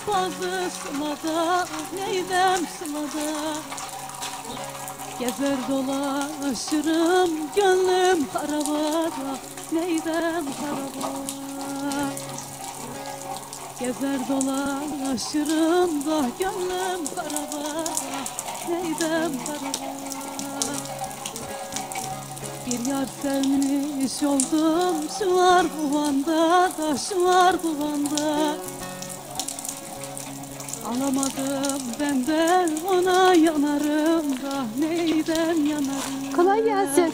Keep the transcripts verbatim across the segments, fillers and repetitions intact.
bazı sılada, neydem sılada. Gezer dolaşırım gönlüm karavada, neydem karavada. Gezer dolaşırım da gönlüm karavada, neydem karavada. Bir yar sevmiş oldum, şu var kuvanda da, şu var kuvanda. Alamadım ben de ona yanarım da, neyden yanarım. Kolay gelsin.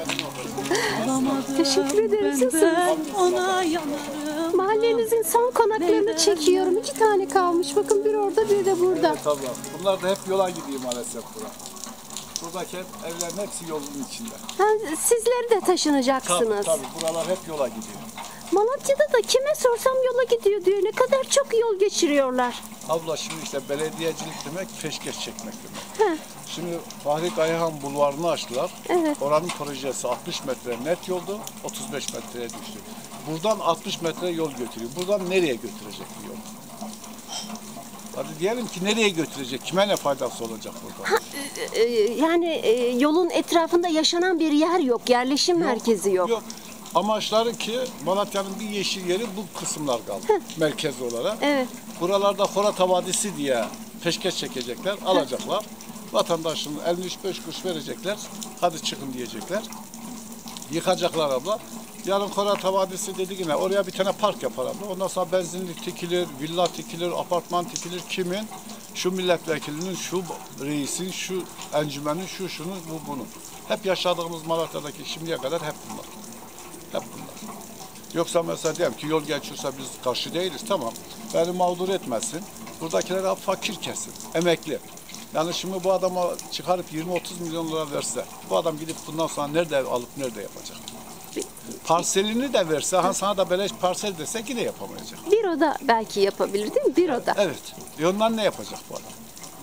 Alamadım Teşekkür ederim. ben de ona yanarım. Mahallenizin son konaklarını çekiyorum. İki tane kalmış. Bakın bir orada, bir de burada. Evet abla. Bunlar da hep yola gidiyor maalesef bura. Buradaki hep, evlerin hepsi yolun içinde. Ha, sizleri de Tabii taşınacaksınız. tabii. Buralar hep yola gidiyor. Malatya'da da kime sorsam yola gidiyor diyor. Ne kadar çok yol geçiriyorlar. Abla şimdi işte belediyecilik demek peşkeş çekmek demek. Heh. Şimdi Fahri Kayahan bulvarını açtılar. Evet. Oranın projesi altmış metre net yoldu, otuz beş metreye düştü. Buradan altmış metre yol götürüyor. Buradan nereye götürecek bu yol? Hadi diyelim ki nereye götürecek? Kime ne faydası olacak burada? Ee, yani e, yolun etrafında yaşanan bir yer yok. Yerleşim merkezi yok. Yok. Amaçları ki Malatya'nın bir yeşil yeri bu kısımlar kaldı. Merkez olarak. Evet. Buralarda Horata Vadisi diye peşkeş çekecekler, alacaklar. Vatandaşın elli üç beş kuruş verecekler. Hadi çıkın diyecekler. Yıkacaklar abla. Yarın Horata Vadisi dedi yine oraya bir tane park yapar abla. Ondan sonra benzinlik tikilir, villa tikilir, apartman tikilir. Kimin? Şu milletvekilinin, şu reisin, şu encümenin, şu şunun, bu bunun. Hep yaşadığımız Malatya'daki şimdiye kadar hep bunlar. Hep bunlar. Yoksa mesela diyelim ki yol geçiyorsa biz karşı değiliz, tamam. Beni mağdur etmesin. Buradakiler hep fakir kesin, emekli. Yani şimdi bu adama çıkarıp yirmi otuz milyon lira verse, bu adam gidip bundan sonra nerede ev alıp nerede yapacak? Parselini de verse, ha sana da beleş parsel dese yine yapamayacak. Bir oda belki yapabilir değil mi? Bir oda. Evet. E ondan ne yapacak bu adam?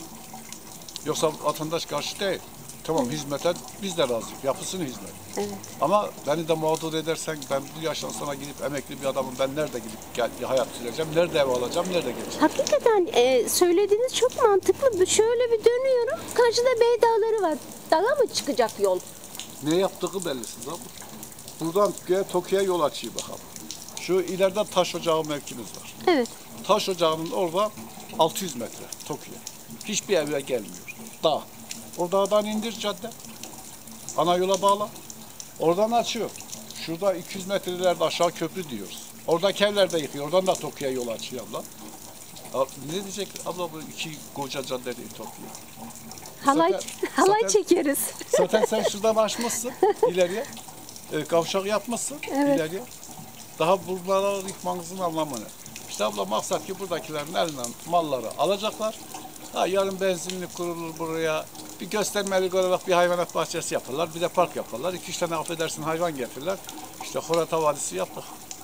Yoksa vatandaş karşı değil. Tamam, hizmete biz de razıyız. Yapısını hizmet. Evet. Ama beni de mağdur edersen, ben bu yaştan sonra gidip emekli bir adamım, ben nerede gidip gel, hayat süreceğim, nerede ev alacağım, nerede geçeceğim? Hakikaten e, söylediğiniz çok mantıklı. Şöyle bir dönüyorum. Karşıda Bey Dağları var. Dağa mı çıkacak yol? Ne yaptığı bellisiz abi. Buradan Tokyo'ya yol açıyor bakalım. Şu ileride taş ocağı mevkimiz var. Evet. Taş ocağının orada altı yüz metre Tokyo. Hiçbir eve gelmiyor. Dağ. O dağdan indir cadde. Ana yola bağla. Oradan açıyor. Şurada iki yüz metre ileride aşağı köprü diyoruz. Oradaki evler de yıkıyor. Oradan da Tokyo'ya yol açıyor abla. Ne diyecek abla, bu iki koca cadde değil Tokyo. Halay, Zaten- halay zaten- çekeriz. Zaten sen şuradan açmışsın ileriye. E, kavşak yapmışsın Evet. ileriye. Daha buralara yıkmanızın anlamı ne? İşte abla maksat ki buradakilerin elinden malları alacaklar. Ha, yarın benzinlik kurulur buraya. Bir göstermelik olarak bir hayvanat bahçesi yaparlar. Bir de park yaparlar. İki üç tane affedersin hayvan getirirler. İşte Horata Vadisi yaptık.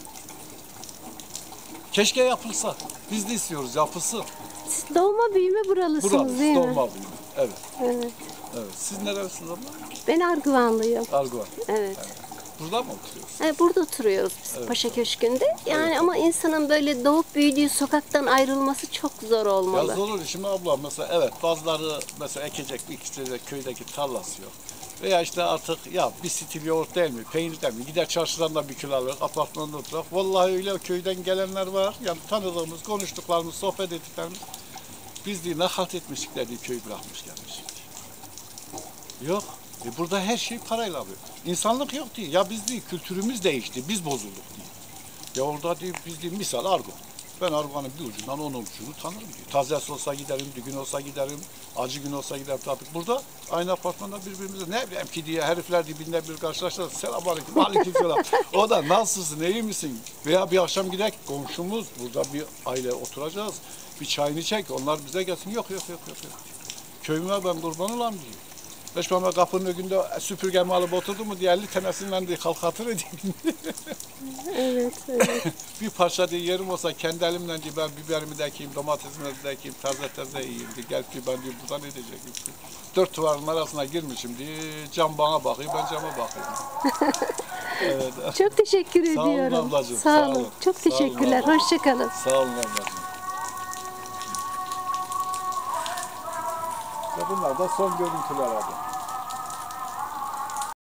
Keşke yapılsa. Biz de istiyoruz, yapılsın. Siz doğma büyüme buralısınız Burası değil mi? dolma büyüme. Evet. Evet. Evet. Siz nerelisiniz abla? Ben Arguvanlıyım. Arguvan. Evet. Burada mı oturuyorsunuz? Evet, burada oturuyoruz biz Evet. Paşa Köşkü'nde. Yani ama insanın böyle doğup büyüdüğü sokaktan ayrılması çok zor olmalı. Ya zor olur. Şimdi abla mesela evet bazıları mesela ekecek bir ikisi de köydeki tarlası yok. Veya işte artık ya bir stil yoğurt değil mi, peynir değil mi? Gider çarşıdan da bir kilo alır, apartmanda oturar. Vallahi öyle köyden gelenler var. Yani tanıdığımız, konuştuklarımız, sohbet ettiklerimiz. Biz değil, ne halt etmiştik dediği köyü bırakmış gelmiş. Yok. E burada her şey parayla alıyor. İnsanlık yok değil. Ya biz değil, kültürümüz değişti. Biz bozulduk değil. Ya orada değil, biz değil, misal argo. Ben argonun bir ucundan onun ucunu tanırım diyor. Tazesi olsa giderim, düğün olsa giderim, acı gün olsa giderim. Tabii burada aynı apartmanda birbirimize ne bileyim ki diye herifler dibinde bir karşılaştılar. Selamünaleyküm, aleykümselam. O da nasılsın, iyi misin? Veya bir akşam gidelim komşumuz, burada bir aile oturacağız. Bir çayını çek, onlar bize gelsin. Yok yok yok yok. yok. Köyüme ben kurban olam diyor. Beş bana kapının önünde süpürgemi alıp oturdu mu diye elli tanesinden diye kalkatır edeyim. Evet, evet. Bir parça diye yerim olsa kendi elimden diye ben biberimi de ekeyim, domatesimi de ekeyim, taze taze yiyeyim diye. Gel ki ben diye buradan edecek. Dört duvarın arasına girmişim diye cam bana bakıyor, ben cama bakıyorum. Evet. Çok teşekkür Sağ olun ediyorum. ablacığım, Sağ sağ olun. olun. Çok Sağ olun teşekkürler. ablacığım. Hoşça kalın. Sağ olun ablacığım. bunlar da son görüntüler abi.